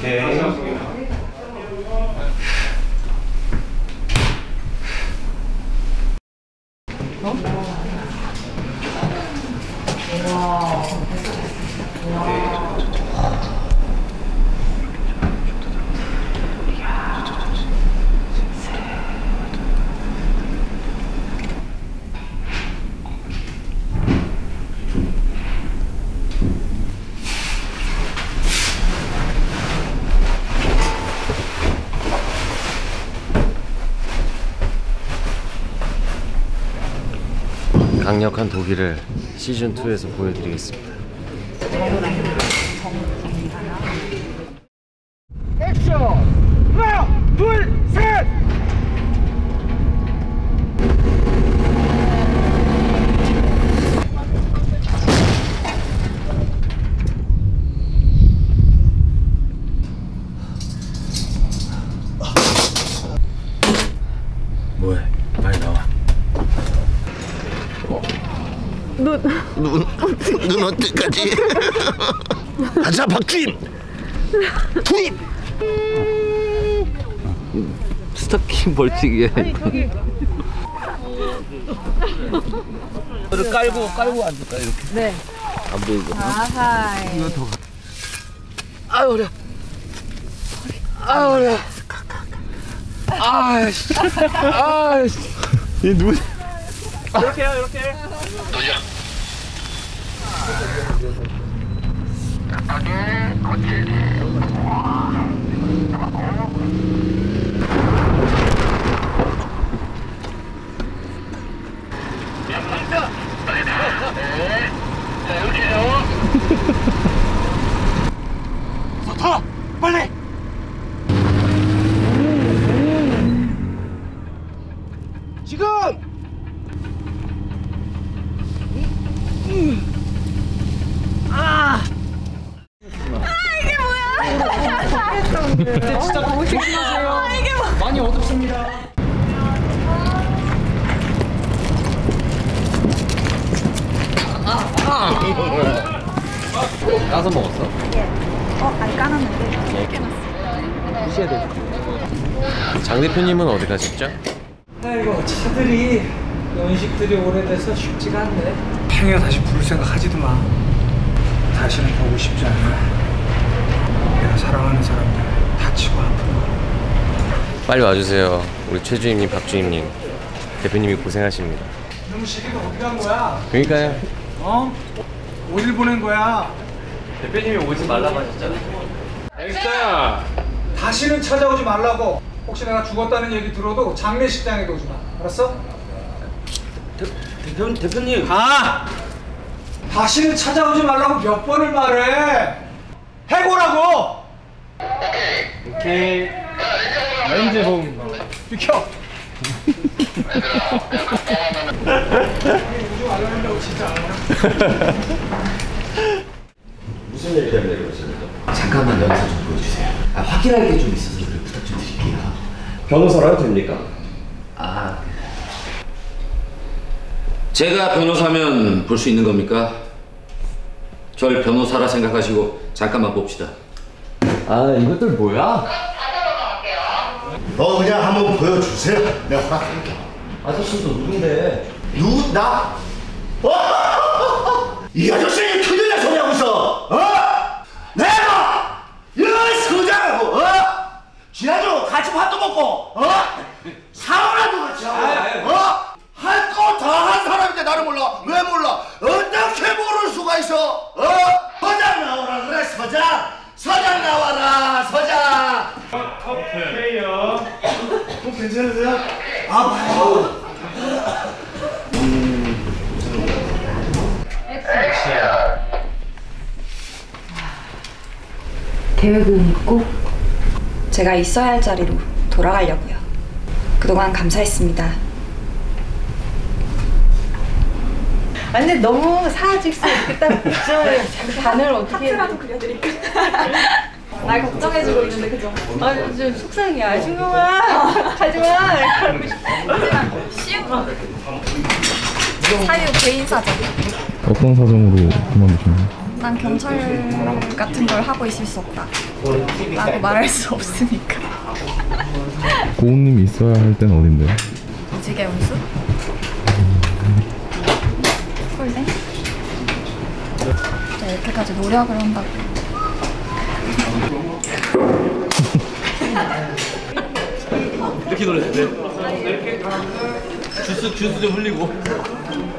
오케이. 강력한 독일을 시즌2에서 보여드리겠습니다. 액션! 하나, 둘, 셋! 뭐해? 빨리 나와. 눈 어떡하지? 가자 박주임! 투입! 스타킹 벌칙이야. 아니 저기 이거를 깔고 앉을까 이렇게? 네. 안 보이고. 아하이. 이거 더. 아유 어려. 아유 어려. 아이씨. 아이씨. 이 눈. 이렇게 해요, 이렇게. 돌려. 타! 빨리! 지금! 이게 뭐야? 진짜 너무 조심하세요. 이게 뭐? 많이 어둡습니다. 까서 먹었어? 안 까놨는데. 이렇게 놨어. 무시해야 돼. 장 대표님은 어디 가셨죠? 아이고 차들이 연식들이 오래돼서 쉽지가 않네. 행여 다시 부를 생각 하지도 마. 다시는 보고 싶지 않아. 내가 사랑하는 사람들 다치고 아프고. 빨리 와주세요. 우리 최주임님, 박주임님, 대표님이 고생하십니다. 너무 시기가 어디 간 거야? 그러니까요. 어? 어딜 보낸 거야? 대표님이 오지 말라고 하셨잖아요. 엑스야. 다시는 찾아오지 말라고. 혹시 내가 죽었다는 얘기 들어도 장례식장에도 오지 마. 알았어? 대표님. 가! 다시는 찾아오지 말라고 몇 번을 말해. 해고라고. 오케이. 렌즈 홈. 비켜. 우주 알려낸다고 진짜 안 하냐? 무슨 일 때문에 그러십니까? 잠깐만 여기서 좀 보여주세요. 확인할 게 좀 있어서 그래 부탁 좀 드릴게요. 변호사라도 됩니까? 아, 제가 변호사면 볼 수 있는 겁니까? 절 변호사라 생각하시고 잠깐만 봅시다. 아 이것들 뭐야? 너 그냥 한번 보여주세요. 내가 허락할게. 아저씨도 누군데? 누구? 나? 이 아저씨 큰일 날 소리 하고 있어. 내가 이 서장하고 지난주 같이 밥도 먹고 사원화도 같이 하고 할 거 다 한 사람인데 나를 몰라. 왜 몰라? 어떻게 모를 수가 있어? 서장 나오라 그래. 서장 나와라. 서장. 오케이요. 괜찮으세요? 봐요. 계획은 있고 제가 있어야 할 자리로 돌아가려고요. 그동안 감사했습니다. 근데 너무 사직서 이렇게 딱 있어요. 단을 어떻게 하트라도 그려드릴까? 날 걱정해주고 있는데 그죠? 아 좀 속상이야. 준경아 가지마 이렇게 하고 싶어. 사유 개인 사정. 어떤 사정으로 그만두셨나요? 난 경찰 같은 걸 하고 있을 수 없다 라고 말할 수 없으니까. 고은님이 있어야 할 때는 어딘데? 무지개 운수? 꿀대? 진짜 이렇게까지 노력을 한다고. 이렇게 놀랬는데 주스 좀 흘리고